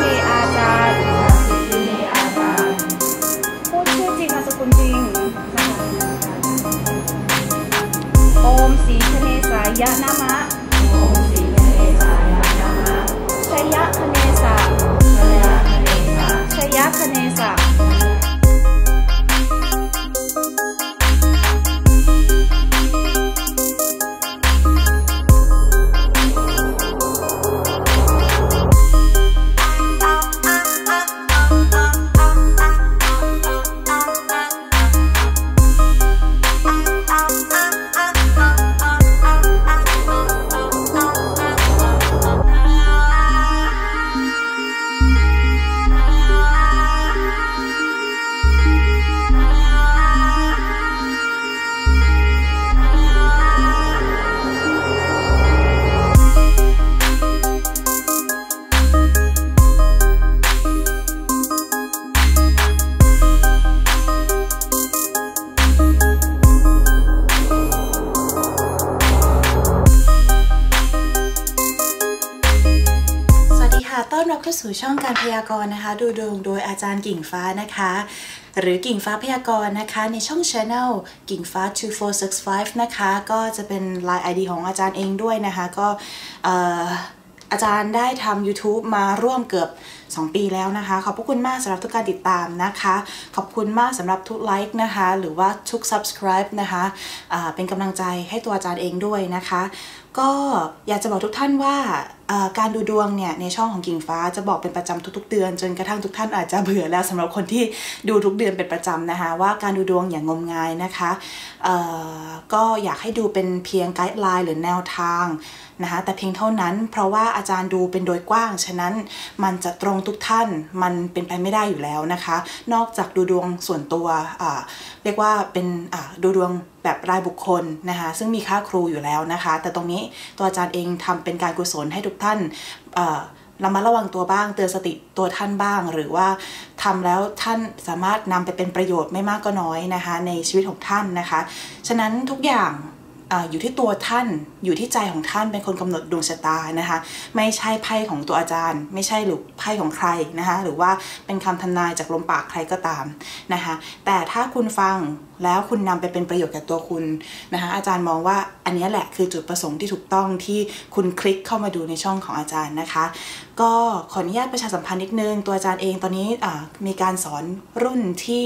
อาจารย์พูดชื่อจริงนามสกุลจริงโอมศรีคเนสายะนะมะชยะคเนสะชยะคเนสะต้อนรับเข้าสู่ช่องการพยากรณ์นะคะดูดวงโดยอาจารย์กิ่งฟ้านะคะหรือกิ่งฟ้าพยากรณ์นะคะในช่อง Channel กิ่งฟ้า2465นะคะก็จะเป็น Line ID ของอาจารย์เองด้วยนะคะก็อาจารย์ได้ทำ YouTube มาร่วมเกือบ2 ปีแล้วนะคะขอบคุณมากสำหรับทุกการติดตามนะคะขอบคุณมากสำหรับทุกไลค์นะคะหรือว่าทุก Subscribe นะคะเป็นกำลังใจให้ตัวอาจารย์เองด้วยนะคะก็อยากจะบอกทุกท่านว่าการดูดวงเนี่ยในช่องของกิ่งฟ้าจะบอกเป็นประจำทุกๆเดือนจนกระทั่งทุกท่านอาจจะเบื่อแล้วสำหรับคนที่ดูทุกเดือนเป็นประจำนะคะว่าการดูดวงอย่างงมงายนะคะก็อยากให้ดูเป็นเพียงไกด์ไลน์หรือแนวทางนะคะแต่เพียงเท่านั้นเพราะว่าอาจารย์ดูเป็นโดยกว้างฉะนั้นมันจะตรงทุกท่านมันเป็นไปไม่ได้อยู่แล้วนะคะนอกจากดูดวงส่วนตัวเรียกว่าเป็นดูดวงแบบรายบุคคลนะคะซึ่งมีค่าครูอยู่แล้วนะคะแต่ตรงนี้ตัวอาจารย์เองทำเป็นการกุศลให้ทุกท่านระมัดระวังตัวบ้างเตือนสติตัวท่านบ้างหรือว่าทำแล้วท่านสามารถนำไปเป็นประโยชน์ไม่มากก็น้อยนะคะในชีวิตของท่านนะคะฉะนั้นทุกอย่างอยู่ที่ตัวท่านอยู่ที่ใจของท่านเป็นคนกำหนดดวงชะตานะคะไม่ใช่ไพ่ของตัวอาจารย์ไม่ใช่หรือไพ่ของใครนะคะหรือว่าเป็นคำทำนายจากลมปากใครก็ตามนะคะแต่ถ้าคุณฟังแล้วคุณนำไปเป็นประโยชน์กับตัวคุณนะคะอาจารย์มองว่าอันนี้แหละคือจุดประสงค์ที่ถูกต้องที่คุณคลิกเข้ามาดูในช่องของอาจารย์นะคะก็ขออนุญาตประชาสัมพันธ์นิดนึงตัวอาจารย์เองตอนนี้มีการสอนรุ่นที่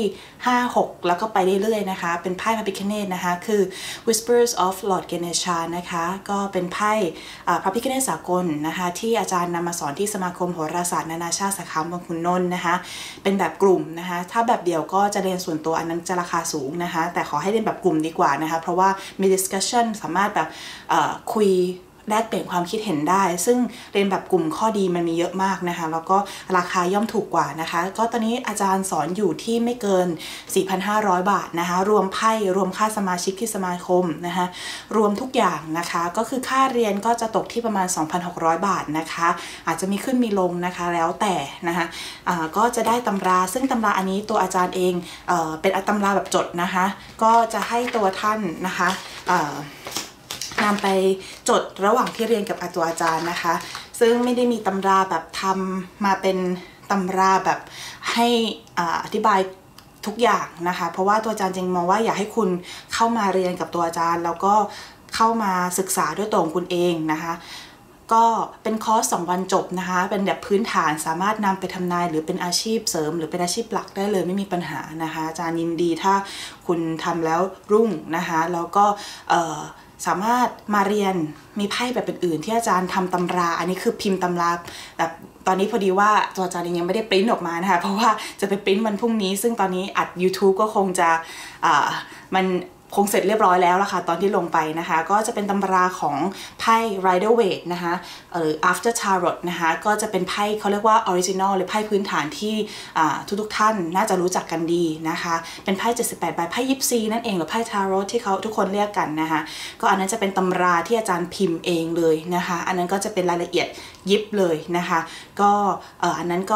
5-6แล้วก็ไปเรื่อยๆนะคะเป็นไพ่พระพิฆเนศนะคะคือ Whispers of Lord Ganesha นะคะก็เป็นไพ่พระพิฆเนศสากลนะคะที่อาจารย์นำมาสอนที่สมาคมโหราศาสตร์นานาชาติสาขาเมืองคุณนนท์นะคะเป็นแบบกลุ่มนะคะถ้าแบบเดียวก็จะเรียนส่วนตัวอันนั้นจะราคาสูงนะคะแต่ขอให้เรียนแบบกลุ่มดีกว่านะคะเพราะว่ามี discussion สามารถแบบคุยแลกเปลี่ยนความคิดเห็นได้ซึ่งเรียนแบบกลุ่มข้อดีมันมีเยอะมากนะคะแล้วก็ราคาย่อมถูกกว่านะคะก็ตอนนี้อาจารย์สอนอยู่ที่ไม่เกิน 4,500 บาทนะคะรวมไพ่รวมค่าสมาชิกที่สมาคมนะคะรวมทุกอย่างนะคะก็คือค่าเรียนก็จะตกที่ประมาณ 2,600 บาทนะคะอาจจะมีขึ้นมีลงนะคะแล้วแต่นะคะก็จะได้ตำราซึ่งตำราอันนี้ตัวอาจารย์เองเป็นตำราแบบจดนะคะก็จะให้ตัวท่านนะคะนำไปจดระหว่างที่เรียนกับตัวอาจารย์นะคะซึ่งไม่ได้มีตำราแบบทำมาเป็นตำราแบบให้อธิบายทุกอย่างนะคะเพราะว่าตัวอาจารย์จริงมองว่าอยากให้คุณเข้ามาเรียนกับตัวอาจารย์แล้วก็เข้ามาศึกษาด้วยตัวของคุณเองนะคะก็เป็นคอร์ส2 วันจบนะคะเป็นแบบพื้นฐานสามารถนำไปทำนายหรือเป็นอาชีพเสริมหรือเป็นอาชีพหลักได้เลยไม่มีปัญหานะคะอาจารย์ยินดีถ้าคุณทำแล้วรุ่งนะคะแล้วก็สามารถมาเรียนมีไพ่แบบอื่นๆที่อาจารย์ทำตำราอันนี้คือพิมพ์ตำราแบบตอนนี้พอดีว่าตัวอาจารย์ยังไม่ได้ปริ้นออกมานะคะเพราะว่าจะไปปริ้นวันพรุ่งนี้ซึ่งตอนนี้อัด YouTube ก็คงจะมันคงเสร็จเรียบร้อยแล้วล่ะค่ะตอนที่ลงไปนะคะก็จะเป็นตำราของไพ่ Rider-Waite นะคะAfter Tarot นะคะก็จะเป็นไพ่เขาเรียกว่า Original หรือไพ่พื้นฐานที่ทุกท่านน่าจะรู้จักกันดีนะคะเป็นไพ่78 ใบไพ่ยิปซีนั่นเองหรือไพ่ Tarot ที่เขาทุกคนเรียกกันนะคะก็อันนั้นจะเป็นตำราที่อาจารย์พิมพ์เองเลยนะคะอันนั้นก็จะเป็นรายละเอียดยิบเลยนะคะก็อันนั้นก็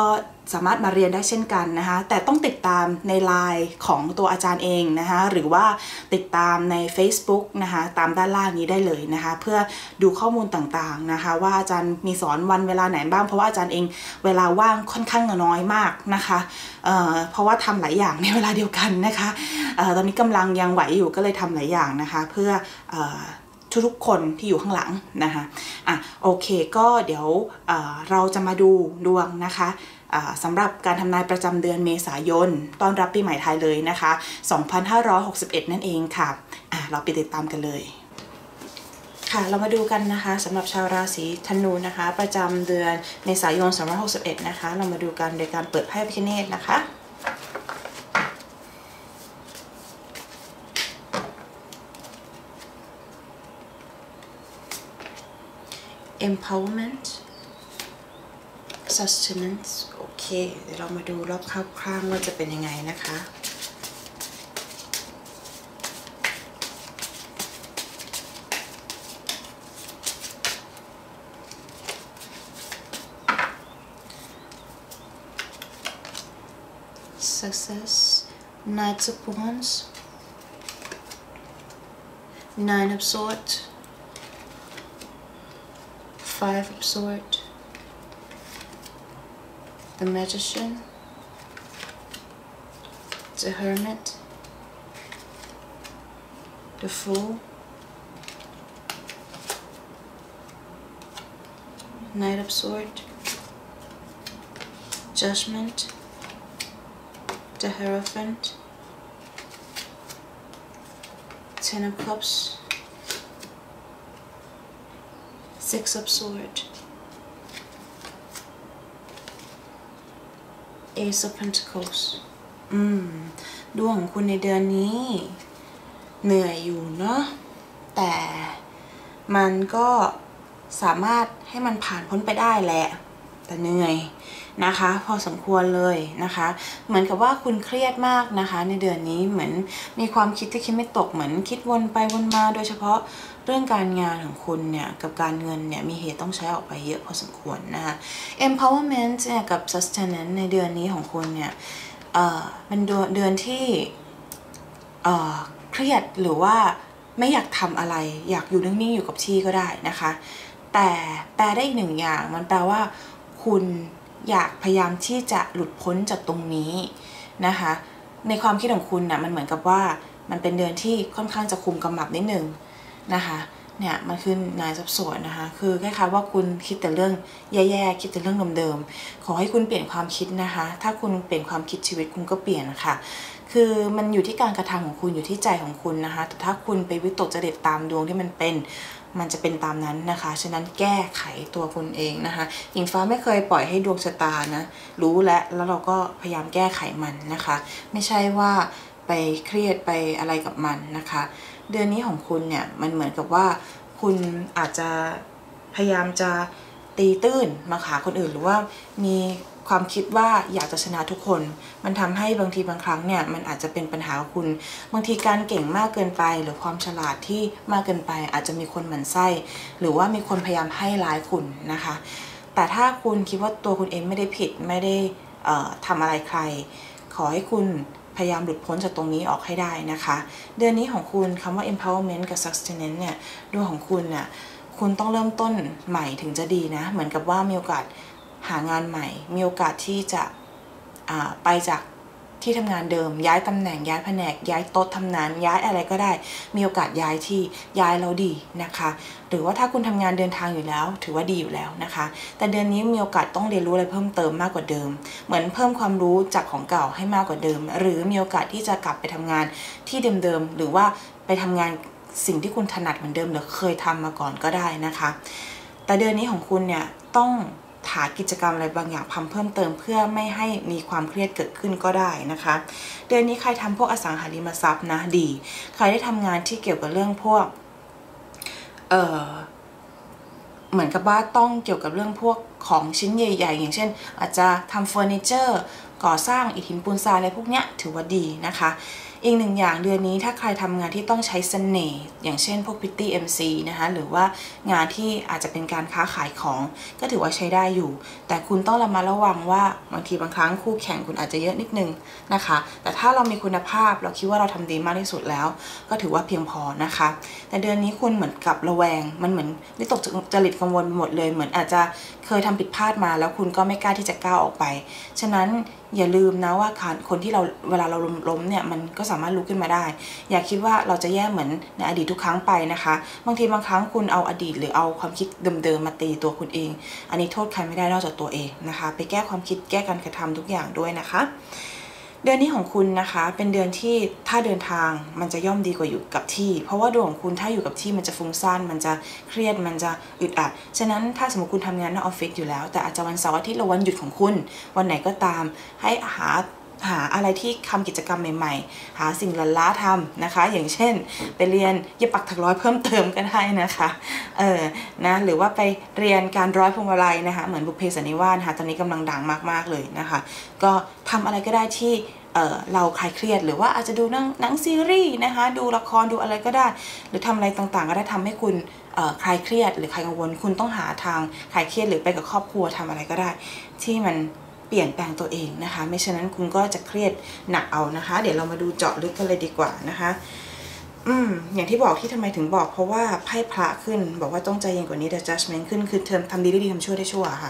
สามารถมาเรียนได้เช่นกันนะคะแต่ต้องติดตามในไลน์ของตัวอาจารย์เองนะคะหรือว่าติดตามใน Facebook นะคะตามด้านล่างนี้ได้เลยนะคะเพื่อดูข้อมูลต่างๆนะคะว่าอาจารย์มีสอนวันเวลาไหนบ้างเพราะว่าอาจารย์เองเวลาว่างค่อนข้างน้อยมากนะคะเพราะว่าทำหลายอย่างในเวลาเดียวกันนะคะตอนนี้กำลังยังไหวอยู่ก็เลยทำหลายอย่างนะคะเพื่อทุกคนที่อยู่ข้างหลังนะคะโอเคก็เดี๋ยวเราจะมาดูดวงนะคะสำหรับการทำนายประจำเดือนเมษายนต้อนรับปีใหม่ไทยเลยนะคะ2561นั่นเองค่ะเราไปติดตามกันเลยค่ะเรามาดูกันนะคะสำหรับชาวราศีธนูนะคะประจำเดือนเมษายน2561นะคะเรามาดูกันโดยการเปิดไพ่พระพิฆเนศนะคะ empowerment sustenance โอเคเดี๋ยวเรามาดูรอบข้างว่าจะเป็นยังไงนะคะ success knights of wands nine of swords five of swords the magician the hermit the fool knight of swords judgment the Hierophant ten of cups six of swords Ace of Pentacles ดวงของคุณในเดือนนี้เหนื่อยอยู่เนาะแต่มันก็สามารถให้มันผ่านพ้นไปได้แหละแต่เหนื่อยนะคะพอสมควรเลยนะคะเหมือนกับว่าคุณเครียดมากนะคะในเดือนนี้เหมือนมีความคิดที่คิดไม่ตกเหมือนคิดวนไปวนมาโดยเฉพาะเรื่องการงานของคุณเนี่ยกับการเงินเนี่ยมีเหตุต้องใช้ออกไปเยอะพอสมควรนะคะ empowerment เนี่ยกับ sustenance ในเดือนนี้ของคุณเนี่ยเป็นเดือนที่เครียดหรือว่าไม่อยากทำอะไรอยากอยู่นิ่งๆอยู่กับที่ก็ได้นะคะแต่แปลได้อีกหนึ่งอย่างมันแปลว่าคุณอยากพยายามที่จะหลุดพ้นจากตรงนี้นะคะในความคิดของคุณนะมันเหมือนกับว่ามันเป็นเดือนที่ค่อนข้างจะคุมกำมับนิดนึงนะคะเนี่ยมันคือนายทรัพย์สวนนะคะคือคล้ายๆว่าคุณคิดแต่เรื่องแย่ๆคิดแต่เรื่องเดิมๆขอให้คุณเปลี่ยนความคิดนะคะถ้าคุณเปลี่ยนความคิดชีวิตคุณก็เปลี่ยนนะคะคือมันอยู่ที่การกระทำของคุณอยู่ที่ใจของคุณนะคะแต่ถ้าคุณไปวิตกจริตตามดวงที่มันจะเป็นตามนั้นนะคะฉะนั้นแก้ไขตัวคุณเองนะคะหญิงฟ้าไม่เคยปล่อยให้ดวงชะตานะรู้แล้วเราก็พยายามแก้ไขมันนะคะไม่ใช่ว่าไปเครียดไปอะไรกับมันนะคะเดือนนี้ของคุณเนี่ยมันเหมือนกับว่าคุณอาจจะพยายามจะตีตื้นมาหาคนอื่นหรือว่ามีความคิดว่าอยากจะชนะทุกคนมันทำให้บางทีบางครั้งเนี่ยมันอาจจะเป็นปัญหาของคุณบางทีการเก่งมากเกินไปหรือความฉลาดที่มากเกินไปอาจจะมีคนหมั่นไส้หรือว่ามีคนพยายามให้ร้ายคุณนะคะแต่ถ้าคุณคิดว่าตัวคุณเองไม่ได้ผิดไม่ได้ทำอะไรใครขอให้คุณพยายามหลุดพ้นจากตรงนี้ออกให้ได้นะคะเดือนนี้ของคุณคำว่า empowerment กับ sustenance เนี่ยดวงของคุณเนี่ยคุณต้องเริ่มต้นใหม่ถึงจะดีนะเหมือนกับว่ามีโอกาสหางานใหม่มีโอกาสที่จะไปจากที่ทำงานเดิมย้ายตำแหน่งย้ายแผนกย้ายโต๊ะทำงานย้ายอะไรก็ได้มีโอกาสย้ายที่ย้ายแล้วดีนะคะหรือว่าถ้าคุณทำงานเดินทางอยู่แล้วถือว่าดีอยู่แล้วนะคะแต่เดือนนี้มีโอกาสต้องเรียนรู้อะไรเพิ่มเติมมากกว่าเดิมเหมือนเพิ่มความรู้จากของเก่าให้มากกว่าเดิมหรือมีโอกาสที่จะกลับไปทำงานที่เดิมๆหรือว่าไปทำงานสิ่งที่คุณถนัดเหมือนเดิมหรือเคยทำมาก่อนก็ได้นะคะแต่เดือนนี้ของคุณเนี่ยต้องหากิจกรรมอะไรบางอย่างทำเพิ่มเติมเพื่อไม่ให้มีความเครียดเกิดขึ้นก็ได้นะคะเดือนนี้ใครทำพวกอสังหาริมทรัพย์นะดีใครได้ทำงานที่เกี่ยวกับเรื่องพวกเหมือนกับว่าต้องเกี่ยวกับเรื่องพวกของชิ้นใหญ่ๆอย่างเช่นอาจจะทำเฟอร์นิเจอร์ก่อสร้างอิฐหินปูนทรายอะไรพวกเนี้ยถือว่าดีนะคะอีกหนึ่งอย่างเดือนนี้ถ้าใครทำงานที่ต้องใช้เสน่ห์อย่างเช่นพวก Pretty MC นะคะหรือว่างานที่อาจจะเป็นการค้าขายของก็ถือว่าใช้ได้อยู่แต่คุณต้องระมัดระวังว่าบางทีบางครั้งคู่แข่งคุณอาจจะเยอะนิดนึงนะคะแต่ถ้าเรามีคุณภาพเราคิดว่าเราทำดีมากที่สุดแล้วก็ถือว่าเพียงพอนะคะแต่เดือนนี้คุณเหมือนกับระแวงมันเหมือนวิตกจริตกังวลหมดเลยเหมือนอาจจะเคยทำผิดพลาดมาแล้วคุณก็ไม่กล้าที่จะก้าวออกไปฉะนั้นอย่าลืมนะว่าคนที่เราเวลาเราล้มเนี่ยมันก็สามารถลุกขึ้นมาได้อย่าคิดว่าเราจะแย่เหมือนในอดีตทุกครั้งไปนะคะบางทีบางครั้งคุณเอาอดีตหรือเอาความคิดเดิมๆมาตีตัวคุณเองอันนี้โทษใครไม่ได้นอกจากตัวเองนะคะไปแก้ความคิดแก้การกระทำทุกอย่างด้วยนะคะเดือนนี้ของคุณนะคะเป็นเดือนที่ถ้าเดินทางมันจะย่อมดีกว่าอยู่กับที่เพราะว่าดวงของคุณถ้าอยู่กับที่มันจะฟุ้งซ่านมันจะเครียดมันจะอึดอัดฉะนั้นถ้าสมมติคุณทำงานในออฟฟิศอยู่แล้วแต่อาจจะวันเสาร์อาทิตย์หรือวันหยุดของคุณวันไหนก็ตามให้หาอะไรที่ทำกิจกรรมใหม่ๆหาสิ่งล้าทำนะคะอย่างเช่นไปเรียนเย็บปักถักร้อยเพิ่มเติมก็ได้นะคะนะหรือว่าไปเรียนการร้อยพวงมาลัยนะคะเหมือนบุพเพสันนิวาสตอนนี้กำลังดังมากๆเลยนะคะก็ทำอะไรก็ได้ที่เราคลายเครียดหรือว่าอาจจะดูหนังซีรีส์นะคะดูละครดูอะไรก็ได้หรือทำอะไรต่างๆก็ได้ทำให้คุณคลายเครียดหรือคลายกังวลคุณต้องหาทางคลายเครียดหรือไปกับครอบครัวทำอะไรก็ได้ที่มันเปลี่ยนแปลงตัวเองนะคะไม่ฉะนั้นคุณก็จะเครียดหนักเอานะคะเดี๋ยวเรามาดูเจาะลึกกันเลยดีกว่านะคะอย่างที่บอกที่ทำไมถึงบอกเพราะว่าไพ่พระขึ้นบอกว่าต้องใจเย็นกว่านี้แต่ judgment ขึ้นคือเธอทำดีได้ดีทำชั่วได้ชั่วค่ะ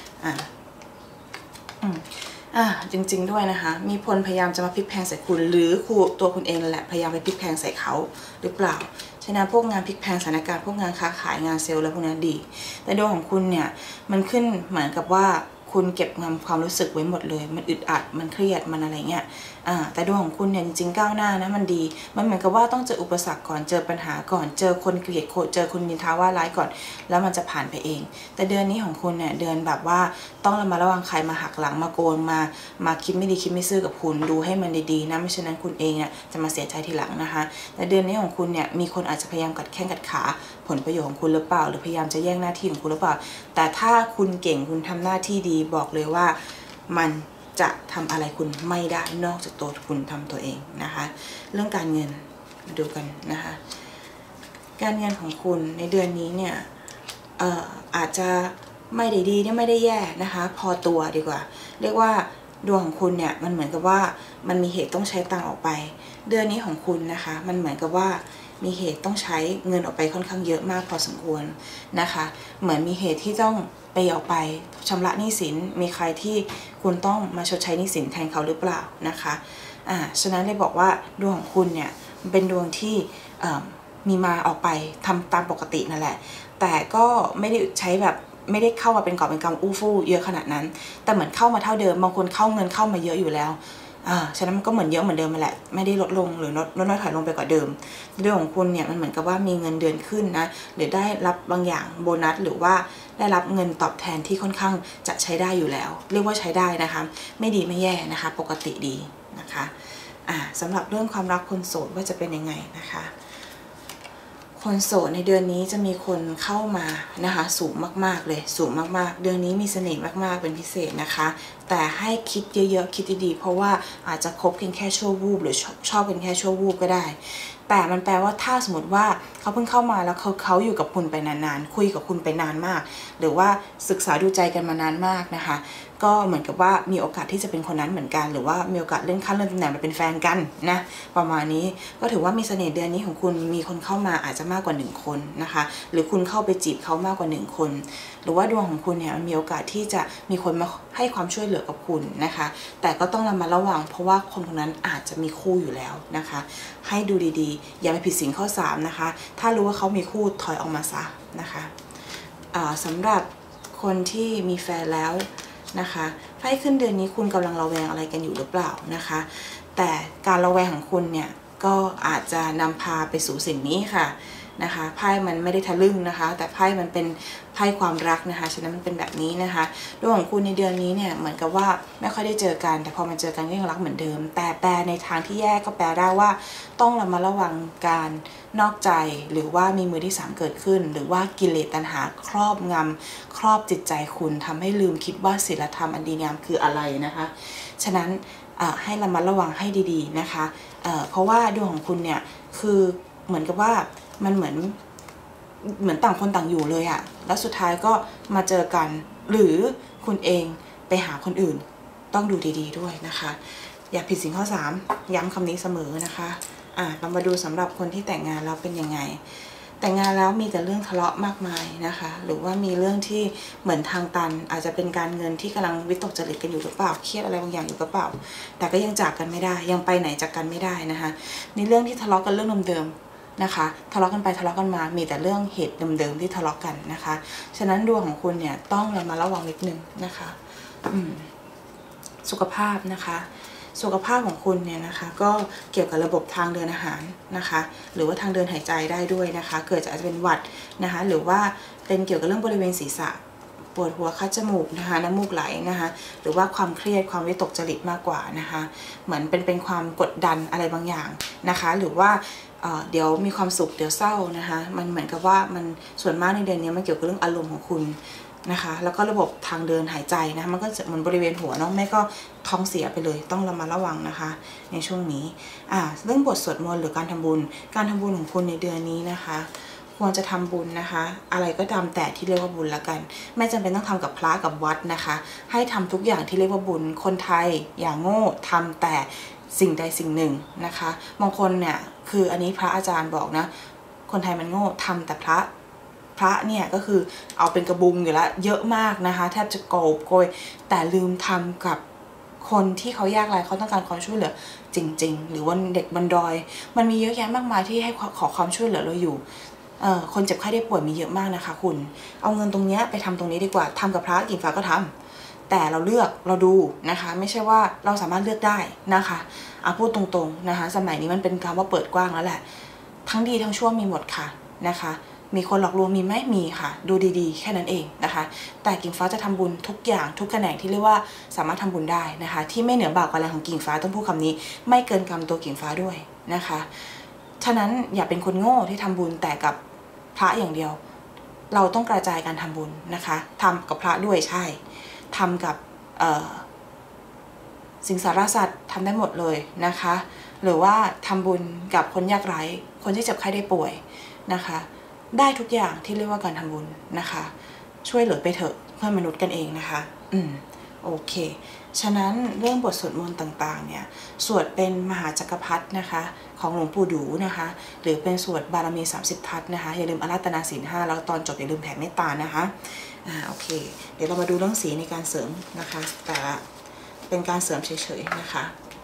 จริงๆด้วยนะคะมีคนพยายามจะมาพลิกแพลงใส่คุณหรือตัวคุณเองแหละพยายามไปพลิกแพลงใส่เขาหรือเปล่าฉะนั้นพวกงานพลิกแพลงสถานการณ์พวกงานค้าขายงานเซลล์แล้วพวกนั้นดีแต่ดวงของคุณเนี่ยมันขึ้นเหมือนกับว่าคุณเก็บงำความรู้สึกไว้หมดเลยมันอึดอัดมันเครียดมันอะไรเงี้ยแต่ดวงของคุณเนี่ยจริงๆก้าวหน้านะมันดีมันเหมือนกับว่าต้องเจออุปสรรคก่อนเจอปัญหาก่อนเจอคนเกลียดเจอคนนินทาว่าร้ายก่อนแล้วมันจะผ่านไปเองแต่เดือนนี้ของคุณเนี่ยเดือนแบบว่าต้องระวังใครมาหักหลังมาโกนมาคิดไม่ดีคิดไม่ซื่อกับคุณดูให้มันดีๆนะไม่เช่นนั้นคุณเองเนี่ยจะมาเสียใจทีหลังนะคะแต่เดือนนี้ของคุณเนี่ยมีคนอาจจะพยายามกัดแข้งกัดขาผลประโยชน์ของคุณหรือเปล่าหรือพยายามจะแย่งหน้าที่ของคุณหรือเปล่าแต่ถ้าคุณเก่งคุณทำหน้าที่ดีบอกเลยว่ามันจะทำอะไรคุณไม่ได้นอกจากตัวคุณทำตัวเองนะคะเรื่องการเงินมาดูกันนะคะการเงินของคุณในเดือนนี้เนี่ยอาจจะไม่ได้ดีไม่ได้แย่นะคะพอตัวดีกว่าเรียกว่าดวงของคุณเนี่ยมันเหมือนกับว่ามันมีเหตุต้องใช้ตังค์ออกไปเดือนนี้ของคุณนะคะมันเหมือนกับว่ามีเหตุต้องใช้เงินออกไปค่อนข้างเยอะมากพอสมควรนะคะเหมือนมีเหตุที่ต้องไปออกไปชำระหนี้สินมีใครที่คุณต้องมาชดใช้หนี้สินแทนเขาหรือเปล่านะคะฉะนั้นเลยบอกว่าดวงของคุณเนี่ยเป็นดวงที่มีมาออกไปทำตามปกตินั่นแหละแต่ก็ไม่ได้ใช้แบบไม่ได้เข้ามาเป็นกอบเป็นกำอู้ฟู่เยอะขนาดนั้นแต่เหมือนเข้ามาเท่าเดิมบางคนเข้าเงินเข้ามาเยอะอยู่แล้วฉะนั้นมันก็เหมือนเยอะเหมือนเดิมมาแหละไม่ได้ลดลงหรือลดน้อยถอยลงไปกว่าเดิมเรื่องของคุณเนี่ยมันเหมือนกับว่ามีเงินเดือนขึ้นนะหรือได้รับบางอย่างโบนัสหรือว่าได้รับเงินตอบแทนที่ค่อนข้างจะใช้ได้อยู่แล้วเรียกว่าใช้ได้นะคะไม่ดีไม่แย่นะคะปกติดีนะคะสำหรับเรื่องความรักคนโสดว่าจะเป็นยังไงนะคะคนโสดในเดือนนี้จะมีคนเข้ามานะคะสูงมากๆเลยสูงมากๆเดือนนี้มีเสน่ห์มากๆเป็นพิเศษนะคะแต่ให้คิดเยอะๆคิดดีๆเพราะว่าอาจจะคบเพียงแค่ชั่ววูบหรือชอบเป็นแค่ชั่ววูบก็ได้แต่มันแปลว่าถ้าสมมติว่าเขาเพิ่งเข้ามาแล้วเขาอยู่กับคุณไปนานๆคุยกับคุณไปนานมากหรือว่าศึกษาดูใจกันมานานมากนะคะก็เหมือนกับว่ามีโอกาสที่จะเป็นคนนั้นเหมือนกันหรือว่ามีโอกาสเลื่อนขั้นเลื่อนตำแหน่งมาเป็นแฟนกันนะประมาณนี้ก็ถือว่ามีเสน่ห์เดือนนี้ของคุณมีคนเข้ามาอาจจะมากกว่า1คนนะคะหรือคุณเข้าไปจีบเขามากกว่า1คนหรือว่าดวงของคุณเนี่ยมีโอกาสที่จะมีคนมาให้ความช่วยเหลือกับคุณนะคะแต่ก็ต้องระมัดระวังเพราะว่าคนคนนั้นอาจจะมีคู่อยู่แล้วนะคะให้ดูดีๆอย่าไปผิดศีลข้อ3นะคะถ้ารู้ว่าเขามีคู่ถอยออกมาซะนะคะสำหรับคนที่มีแฟนแล้วนะคะไพ่ขึ้นเดือนนี้คุณกำลังระแวงอะไรกันอยู่หรือเปล่านะคะแต่การระแวงของคุณเนี่ยก็อาจจะนำพาไปสู่สิ่งนี้ค่ะนะคะไพ่มันไม่ได้ทะลึ่งนะคะแต่ไพ่มันเป็นไพ่ความรักนะคะฉะนั้นมันเป็นแบบนี้นะคะดวงของคุณในเดือนนี้เนี่ยเหมือนกับว่าไม่ค่อยได้เจอกันแต่พอมาเจอกันก็ยังรักเหมือนเดิมแต่แปลในทางที่แย่ก็แปลได้ว่าต้องระมัดระวังการนอกใจหรือว่ามีมือที่3เกิดขึ้นหรือว่ากิเลสตัณหาครอบงำครอบจิตใจคุณทำให้ลืมคิดว่าศีลธรรมอันดีงามคืออะไรนะคะฉะนั้นให้ระมัดระวังให้ดีๆนะคะเพราะว่าดวงของคุณเนี่ยคือเหมือนกับว่ามันเหมือนต่างคนต่างอยู่เลยอะแล้วสุดท้ายก็มาเจอกันหรือคุณเองไปหาคนอื่นต้องดูดีๆด้วยนะคะอย่าผิดสิ่งข้อ3ย้ำคำนี้เสมอนะคะเรามาดูสำหรับคนที่แต่งงานแล้วเป็นยังไงแต่งงานแล้วมีแต่เรื่องทะเลาะมากมายนะคะหรือว่ามีเรื่องที่เหมือนทางตันอาจจะเป็นการเงินที่กำลังวิตกจริตกันอยู่หรือเปล่าเครียดอะไรบางอย่างอยู่หรือเปล่าแต่ก็ยังจากกันไม่ได้ยังไปไหนจากกันไม่ได้นะคะในเรื่องที่ทะเลาะกันเรื่องเดิมๆนะคะทะเลาะกันไปทะเลาะกันมามีแต่เรื่องเหตุเดิมๆที่ทะเลาะกันนะคะฉะนั้นดวงของคุณเนี่ยต้องระมัดระวังนิดนึงนะคะสุขภาพนะคะสุขภาพของคุณเนี่ยนะคะก็เกี่ยวกับระบบทางเดินอาหารนะคะหรือว่าทางเดินหายใจได้ด้วยนะคะเกิดจากอาจจะเป็นหวัดนะคะหรือว่าเป็นเกี่ยวกับเรื่องบริเวณศีรษะปวดหัวคัดจมูกนะคะน้ำมูกไหลนะคะหรือว่าความเครียดความวิตกจริตมากกว่านะคะเหมือนเป็นความกดดันอะไรบางอย่างนะคะหรือว่าเดี๋ยวมีความสุขเดี๋ยวเศร้านะคะมันเหมือนกับว่ามันส่วนมากในเดือนนี้มันเกี่ยวกับเรื่องอารมณ์ของคุณนะคะแล้วก็ระบบทางเดินหายใจนะมันก็จะเหมือนบริเวณหัวน้องแม่ก็ท้องเสียไปเลยต้องระมัดระวังนะคะในช่วงนี้เรื่องบทสวดมนต์หรือการทำบุญของคุณในเดือนนี้นะคะควรจะทำบุญนะคะอะไรก็ตามแต่ที่เรียกว่าบุญละกันไม่จำเป็นต้องทำกับพระกับวัดนะคะให้ทำทุกอย่างที่เรียกว่าบุญคนไทยอย่างโง่ทำแต่สิ่งใดสิ่งหนึ่งนะคะบางคนเนี่ยคืออันนี้พระอาจารย์บอกนะคนไทยมันโง่ทำแต่พระเนี่ยก็คือเอาเป็นกระบุงอยู่แล้วเยอะมากนะคะแทบจะโกบโกยแต่ลืมทำกับคนที่เขายากไร้เขาต้องการความช่วยเหลือจริงๆหรือว่าเด็กบนดอยมันมีเยอะแยะมากมายที่ให้ขอความช่วยเหลือเราอยู่คนเจ็บไข้ได้ป่วยมีเยอะมากนะคะคุณเอาเงินตรงนี้ไปทำตรงนี้ดีกว่าทำกับพระกิ่งฟ้าก็ทำแต่เราเลือกเราดูนะคะไม่ใช่ว่าเราสามารถเลือกได้นะคะพูดตรงๆนะคะสมัยนี้มันเป็นคำว่าเปิดกว้างแล้วแหละทั้งดีทั้งชั่วมีหมดค่ะนะคะมีคนหลอกลวงมีไหมมีค่ะดูดีๆแค่นั้นเองนะคะแต่กิ่งฟ้าจะทำบุญทุกอย่างทุกแขนงที่เรียกว่าสามารถทำบุญได้นะคะที่ไม่เหนือบากกว่าแรงของกิ่งฟ้าต้องพูดคำนี้ไม่เกินกรรมตัวกิ่งฟ้าด้วยนะคะฉะนั้นอย่าเป็นคนโง่ที่ทำบุญแต่กับพระอย่างเดียวเราต้องกระจายการทำบุญนะคะทำกับพระด้วยใช่ทำกับสิงสารสัตว์ทำได้หมดเลยนะคะหรือว่าทำบุญกับคนยากไร้คนที่เจ็บไข้ได้ป่วยนะคะได้ทุกอย่างที่เรียกว่าการทำบุญนะคะช่วยเหลือไปเถอะเพื่อนมนุษย์กันเองนะคะโอเคฉะนั้นเรื่องบทสวดมนต์ต่างๆเนี่ยสวดเป็นมหาจักรพรรดินะคะของหลวงปู่ดูนะคะหรือเป็นสวดบารมี30ทัศนะคะอย่าลืมอาราธนาศีล 5แล้วตอนจบอย่าลืมแผ่เมตตานะคะโอเคเดี๋ยวเรามาดูเรื่องสีในการเสริมนะคะแต่ละเป็นการเสริมเฉยๆนะคะ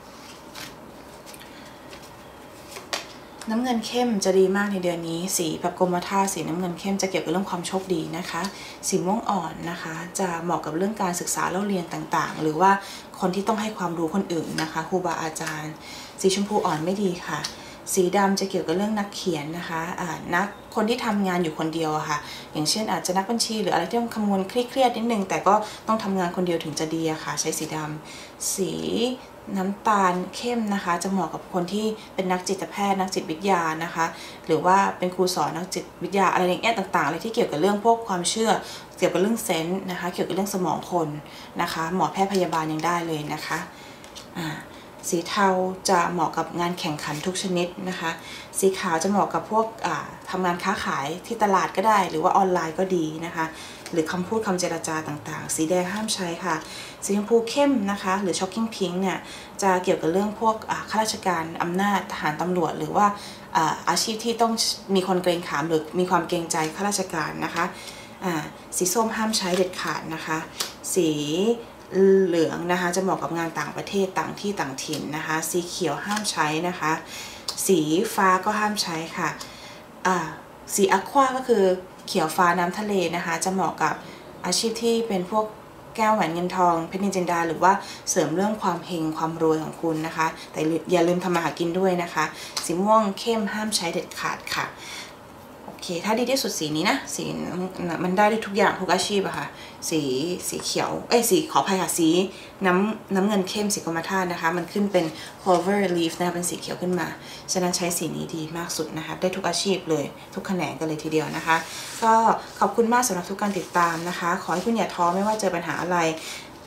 น้ำเงินเข้มจะดีมากในเดือนนี้สีแบบกรมท่าสีน้ำเงินเข้มจะเกี่ยวกับเรื่องความโชคดีนะคะสีม่วงอ่อนนะคะจะเหมาะกับเรื่องการศึกษาเล่าเรียนต่างๆหรือว่าคนที่ต้องให้ความรู้คนอื่นนะคะครูบาอาจารย์สีชมพูอ่อนไม่ดีค่ะสีดำจะเกี่ยวกับเรื่องนักเขียนนะคะคนที่ทำงานอยู่คนเดียวอะค่ะอย่างเช่นอาจจะนักบัญชีหรืออะไรที่ต้องคำนวณเครียดนิดนึงแต่ก็ต้องทำงานคนเดียวถึงจะดีอะค่ะใช้สีดำสีน้ำตาลเข้มนะคะจะเหมาะกับคนที่เป็นนักจิตแพทย์นักจิตวิทยานะคะหรือว่าเป็นครูสอนนักจิตวิทยาอะไรอย่างเงี้ยต่างๆอะไรที่เกี่ยวกับเรื่องพวกความเชื่อเกี่ยวกับเรื่องเซนส์นะคะเกี่ยวกับเรื่องสมองคนนะคะหมอแพทย์พยาบาลยังได้เลยนะคะสีเทาจะเหมาะกับงานแข่งขันทุกชนิดนะคะสีขาวจะเหมาะกับพวกทำงานค้าขายที่ตลาดก็ได้หรือว่าออนไลน์ก็ดีนะคะหรือคำพูดคำเจรจาต่างๆสีแดงห้ามใช้ค่ะสีชมพูเข้มนะคะหรือช็อกกิ้งพิงค์เนี่ยจะเกี่ยวกับเรื่องพวกข้าราชการอำนาจทหารตำรวจหรือว่าอาชีพที่ต้องมีคนเกรงขามหรือมีความเกรงใจข้าราชการนะคะสีส้มห้ามใช้เด็ดขาดนะคะสีเหลืองนะคะจะเหมาะกับงานต่างประเทศต่างที่ต่างถิ่นนะคะสีเขียวห้ามใช้นะคะสีฟ้าก็ห้ามใช้ค่ะสีอะควาก็คือเขียวฟ้าน้ำทะเลนะคะจะเหมาะกับอาชีพที่เป็นพวกแก้วแหวนเงินทองเพชรนินจินดาหรือว่าเสริมเรื่องความเฮงความรวยของคุณนะคะแต่อย่าลืมทำมาหากินด้วยนะคะสีม่วงเข้มห้ามใช้เด็ดขาดค่ะโอเคถ้าดีที่สุดสีนี้นะสีมันได้ทุกอย่างทุกอาชีพอะค่ะสีเขียวสีขออภัยค่ะสีน้ำเงินเข้มสีกรมท่านะคะมันขึ้นเป็น clover leaf นะคะเป็นสีเขียวขึ้นมาฉะนั้นใช้สีนี้ดีมากสุดนะคะได้ทุกอาชีพเลยทุกแขนงกันเลยทีเดียวนะคะก็ขอบคุณมากสำหรับทุกการติดตามนะคะขอให้คุณอย่าท้อไม่ว่าเจอปัญหาอะไร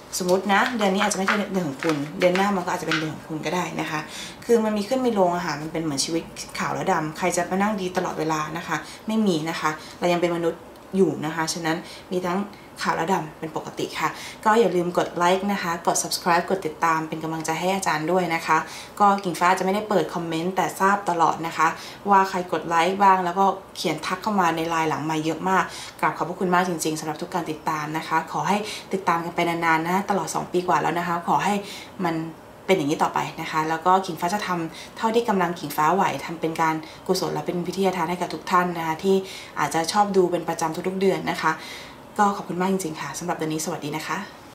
สมมตินะเดือนนี้อาจจะไม่ใช่เดือนของคุณเดือนหน้ามันก็อาจจะเป็นเดือนของคุณก็ได้นะคะคือมันมีขึ้นมีลงมันเป็นเหมือนชีวิตขาวและดำใครจะมานั่งดีตลอดเวลานะคะไม่มีนะคะเรายังเป็นมนุษย์อยู่นะคะฉะนั้นมีทั้งขาวและดำเป็นปกติค่ะก็อย่าลืมกดไลค์นะคะกด subscribe กดติดตามเป็นกำลังใจให้อาจารย์ด้วยนะคะก็กิ่งฟ้าจะไม่ได้เปิดคอมเมนต์แต่ทราบตลอดนะคะว่าใครกดไลค์บ้างแล้วก็เขียนทักเข้ามาในไลน์หลังมาเยอะมากกราบขอบพระคุณมากจริงๆสำหรับทุกการติดตามนะคะขอให้ติดตามกันไปนานๆนะตลอด2 ปีกว่าแล้วนะคะขอให้มันเป็นอย่างนี้ต่อไปนะคะแล้วก็กิ่งฟ้าจะทำเท่าที่กำลังกิ่งฟ้าไหวทำเป็นการกุศลและเป็นวิทยาทานให้กับทุกท่านนะคะที่อาจจะชอบดูเป็นประจำทุกๆเดือนนะคะก็ขอบคุณมากจริงๆค่ะสำหรับเดือนนี้สวัสดีนะคะ